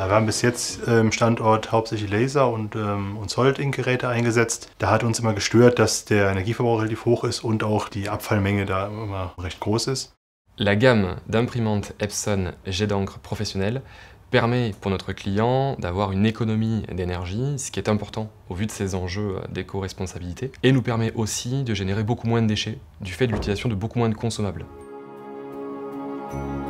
Wir haben bis jetzt im Standort hauptsächlich Laser und Solid-Ink-Geräte eingesetzt. Da hat uns immer gestört, dass der Energieverbrauch relativ hoch ist und auch die Abfallmenge da immer recht groß ist. La gamme d'imprimantes Epson jet d'encre professionnelle permet pour notre client d'avoir une économie d'énergie, ce qui est important au vu de ces enjeux d'éco-responsabilité, et nous permet aussi de générer beaucoup moins de déchets du fait de l'utilisation de beaucoup moins de consommables.